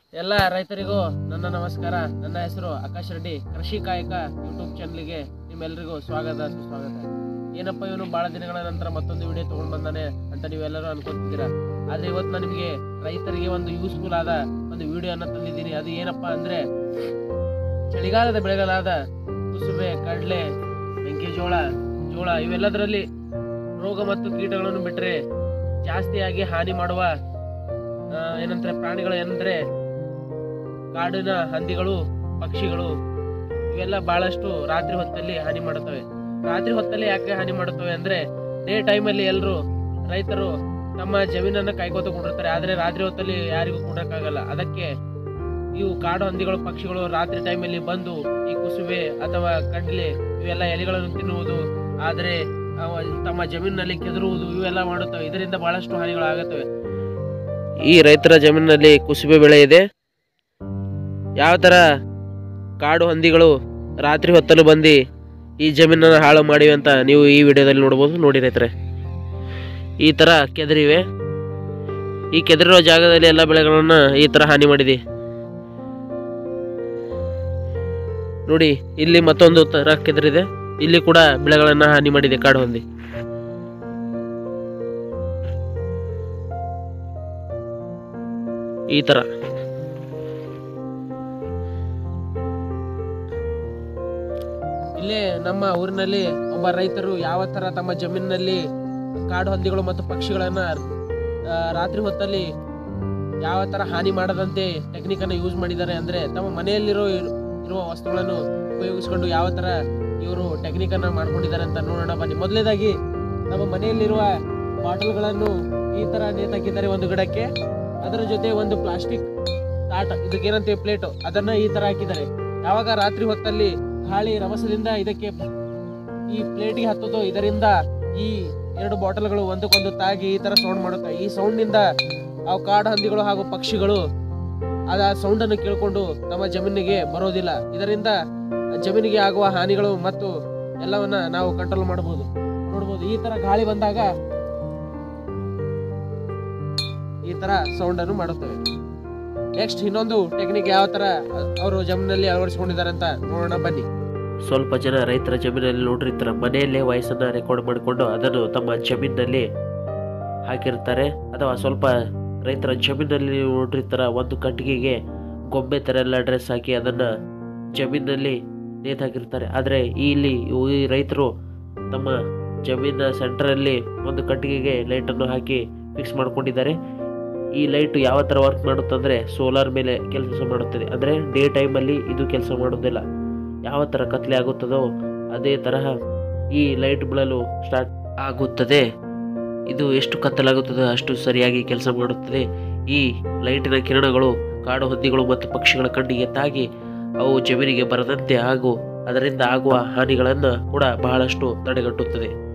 ಎಲ್ಲ ರೈತರಿಗೂ ನನ್ನ ನಮಸ್ಕಾರ. ನನ್ನ ಹೆಸರು ಆಕಾಶ್ ರೆಡ್ಡಿ. ಕೃಷಿ ಕಾಯಕ ಯೂಟ್ಯೂಬ್ ಚಾನಲ್ಗೆ ನಿಮ್ಮೆಲ್ಲರಿಗೂ ಸ್ವಾಗತ ಸುಸ್ವಾಗತ. ಏನಪ್ಪ ಇವನು ಭಾಳ ದಿನಗಳ ನಂತರ ಮತ್ತೊಂದು ವಿಡಿಯೋ ತೊಗೊಂಡು ಬಂದಾನೆ ಅಂತ ನೀವೆಲ್ಲರೂ ಅನ್ಕೋತಿದ್ದೀರಾ. ಆದರೆ ಇವತ್ತು ನಾನು ನಿಮಗೆ ರೈತರಿಗೆ ಒಂದು ಯೂಸ್ಫುಲ್ ಆದ ಒಂದು ವಿಡಿಯೋನ ತಂದಿದ್ದೀನಿ. ಅದು ಏನಪ್ಪ ಅಂದರೆ, ಚಳಿಗಾಲದ ಬೆಳೆಗಳಾದ ಕುಸುಬೆ, ಕಡಲೆ, ಮೆಕ್ಕೆಜೋಳ, ಜೋಳ ಇವೆಲ್ಲದರಲ್ಲಿ ರೋಗ ಮತ್ತು ಕೀಟಗಳನ್ನು ಬಿಟ್ಟರೆ ಜಾಸ್ತಿಯಾಗಿ ಹಾನಿ ಮಾಡುವ ಏನಂತಾರೆ ಪ್ರಾಣಿಗಳು ಏನಂದರೆ ಕಾಡಿನ ಹಂದಿಗಳು, ಪಕ್ಷಿಗಳು ಇವೆಲ್ಲ ಬಹಳಷ್ಟು ರಾತ್ರಿ ಹೊತ್ತಲ್ಲಿ ಹಾನಿ ಮಾಡುತ್ತವೆ. ರಾತ್ರಿ ಹೊತ್ತಲ್ಲಿ ಯಾಕೆ ಹಾನಿ ಮಾಡುತ್ತವೆ ಅಂದರೆ, ಡೇ ಟೈಮಲ್ಲಿ ಎಲ್ಲರೂ ರೈತರು ತಮ್ಮ ಜಮೀನನ್ನು ಕಾಯ್ಕೋತ ಕೂಡಿರ್ತಾರೆ. ಆದರೆ ರಾತ್ರಿ ಹೊತ್ತಲ್ಲಿ ಯಾರಿಗೂ ಕೂಡಕ್ಕಾಗಲ್ಲ. ಅದಕ್ಕೆ ಇವು ಕಾಡು ಹಂದಿಗಳು, ಪಕ್ಷಿಗಳು ರಾತ್ರಿ ಟೈಮಲ್ಲಿ ಬಂದು ಈ ಕುಸುಬೆ ಅಥವಾ ಕಡ್ಲೆ ಇವೆಲ್ಲ ಎಲೆಗಳನ್ನು ತಿನ್ನುವುದು, ಆದರೆ ತಮ್ಮ ಜಮೀನಿನಲ್ಲಿ ಕೆದರುವುದು ಇವೆಲ್ಲ ಮಾಡುತ್ತವೆ. ಇದರಿಂದ ಬಹಳಷ್ಟು ಹಾನಿಗಳಾಗುತ್ತವೆ. ಈ ರೈತರ ಜಮೀನಿನಲ್ಲಿ ಕುಸುಬೆ ಬೆಳೆ ಇದೆ. ಯಾವ ಥರ ಕಾಡು ಹಂದಿಗಳು ರಾತ್ರಿ ಹೊತ್ತಲು ಬಂದು ಈ ಜಮೀನನ್ನು ಹಾಳು ಮಾಡಿವೆ ಅಂತ ನೀವು ಈ ವಿಡಿಯೋದಲ್ಲಿ ನೋಡ್ಬೋದು. ನೋಡಿ ರೈತರೆ, ಈ ಥರ ಕೆದರಿವೆ. ಈ ಕೆದರಿರೋ ಜಾಗದಲ್ಲಿ ಎಲ್ಲ ಬೆಳೆಗಳನ್ನು ಈ ಥರ ಹಾನಿ ಮಾಡಿದೆ. ನೋಡಿ, ಇಲ್ಲಿ ಮತ್ತೊಂದು ಥರ ಕೆದರಿದೆ. ಇಲ್ಲಿ ಕೂಡ ಬೆಳೆಗಳನ್ನು ಹಾನಿ ಮಾಡಿದೆ ಕಾಡು ಹಂದಿ. ಈ ಥರ ಇಲ್ಲೇ ನಮ್ಮ ಊರಿನಲ್ಲಿ ಒಬ್ಬ ರೈತರು ಯಾವ ಥರ ತಮ್ಮ ಜಮೀನಿನಲ್ಲಿ ಕಾಡು ಹಂದಿಗಳು ಮತ್ತು ಪಕ್ಷಿಗಳನ್ನು ರಾತ್ರಿ ಹೊತ್ತಲ್ಲಿ ಯಾವ ಥರ ಹಾನಿ ಮಾಡದಂತೆ ಟೆಕ್ನಿಕನ್ನು ಯೂಸ್ ಮಾಡಿದ್ದಾರೆ ಅಂದರೆ, ತಮ್ಮ ಮನೆಯಲ್ಲಿರೋ ವಸ್ತುಗಳನ್ನು ಉಪಯೋಗಿಸ್ಕೊಂಡು ಯಾವ ಥರ ಇವರು ಟೆಕ್ನಿಕನ್ನು ಮಾಡ್ಕೊಂಡಿದ್ದಾರೆ ಅಂತ ನೋಡೋಣ ಬನ್ನಿ. ಮೊದಲನೇದಾಗಿ ನಮ್ಮ ಮನೆಯಲ್ಲಿರುವ ಬಾಟಲ್ಗಳನ್ನು ಈ ಥರ ನೇತಾಕಿದ್ದಾರೆ ಒಂದು ಗಿಡಕ್ಕೆ. ಅದರ ಜೊತೆ ಒಂದು ಪ್ಲಾಸ್ಟಿಕ್ ತಾಟ, ಇದಕ್ಕೇನಂತೆ ಪ್ಲೇಟು, ಅದನ್ನು ಈ ಥರ ಹಾಕಿದ್ದಾರೆ. ಯಾವಾಗ ರಾತ್ರಿ ಹೊತ್ತಲ್ಲಿ ಗಾಳಿ ರಭಸದಿಂದ ಇದಕ್ಕೆ ಈ ಪ್ಲೇಟಿಗೆ ಹತ್ತೋದು, ಇದರಿಂದ ಈ ಎರಡು ಬಾಟಲ್ಗಳು ಒಂದಕ್ಕೊಂದು ತಾಗಿ ಈ ತರ ಸೌಂಡ್ ಮಾಡುತ್ತೆ. ಈ ಸೌಂಡ್ನಿಂದ ಅವು ಕಾಡು ಹಂದಿಗಳು ಹಾಗೂ ಪಕ್ಷಿಗಳು ಆ ಸೌಂಡನ್ನು ಕೇಳಿಕೊಂಡು ನಮ್ಮ ಜಮೀನಿಗೆ ಬರೋದಿಲ್ಲ. ಇದರಿಂದ ಜಮೀನಿಗೆ ಆಗುವ ಹಾನಿಗಳು ಮತ್ತು ಎಲ್ಲವನ್ನ ನಾವು ಕಂಟ್ರೋಲ್ ಮಾಡಬಹುದು. ನೋಡ್ಬೋದು, ಈ ತರ ಗಾಳಿ ಬಂದಾಗ ಈ ತರ ಸೌಂಡ್ ಅನ್ನು ಮಾಡುತ್ತವೆ. ನೆಕ್ಸ್ಟ್ ಇನ್ನೊಂದು ಟೆಕ್ನಿಕ್ ಯಾವ ತರ ಅವರು ಜಮೀನಲ್ಲಿ ಅಳವಡಿಸಿಕೊಂಡಿದ್ದಾರೆ ಅಂತ ನೋಡೋಣ ಬನ್ನಿ. ಸ್ವಲ್ಪ ಜನ ರೈತರ ಜಮೀನಲ್ಲಿ ನೋಡಿರ್ತಾರೆ, ಮನೆಯಲ್ಲೇ ವಾಯ್ಸನ್ನ ರೆಕಾರ್ಡ್ ಮಾಡಿಕೊಂಡು ಅದನ್ನು ತಮ್ಮ ಜಮೀನಿನಲ್ಲಿ ಹಾಕಿರ್ತಾರೆ. ಅಥವಾ ಸ್ವಲ್ಪ ರೈತರ ಜಮೀನಲ್ಲಿ ನೋಡಿರ್ತಾರ, ಒಂದು ಕಟ್ಟಿಗೆಗೆ ಗೊಂಬೆ ಥರ ಎಲ್ಲ ಡ್ರೆಸ್ ಹಾಕಿ ಅದನ್ನು ಜಮೀನಲ್ಲಿ ನೇತಾಕಿರ್ತಾರೆ. ಆದರೆ ಈ ರೈತರು ತಮ್ಮ ಜಮೀನಿನ ಸೆಂಟ್ರಲ್ಲಿ ಒಂದು ಕಟ್ಟಿಗೆಗೆ ಲೈಟನ್ನು ಹಾಕಿ ಫಿಕ್ಸ್ ಮಾಡ್ಕೊಂಡಿದ್ದಾರೆ. ಈ ಲೈಟ್ ಯಾವ ಥರ ವರ್ಕ್ ಮಾಡುತ್ತಂದರೆ, ಸೋಲಾರ್ ಮೇಲೆ ಕೆಲಸ ಮಾಡುತ್ತದೆ. ಅಂದರೆ ಡೇ ಟೈಮಲ್ಲಿ ಇದು ಕೆಲಸ ಮಾಡೋದಿಲ್ಲ. ಯಾವ ಥರ ಕತ್ಲೆ ಆಗುತ್ತದೋ ಅದೇ ತರಹ ಈ ಲೈಟ್ ಬೀಳಲು ಸ್ಟಾರ್ಟ್ ಆಗುತ್ತದೆ. ಇದು ಎಷ್ಟು ಕತ್ತಲಾಗುತ್ತದೆ ಅಷ್ಟು ಸರಿಯಾಗಿ ಕೆಲಸ ಮಾಡುತ್ತದೆ. ಈ ಲೈಟಿನ ಕಿರಣಗಳು ಕಾಡು ಹಂದಿಗಳು ಮತ್ತು ಪಕ್ಷಿಗಳ ಕಣ್ಣಿಗೆ ತಾಗಿ ಅವು ಜಮೀನಿಗೆ ಬರದಂತೆ ಹಾಗೂ ಅದರಿಂದ ಆಗುವ ಹಾನಿಗಳನ್ನು ಕೂಡ ಬಹಳಷ್ಟು ತಡೆಗಟ್ಟುತ್ತದೆ.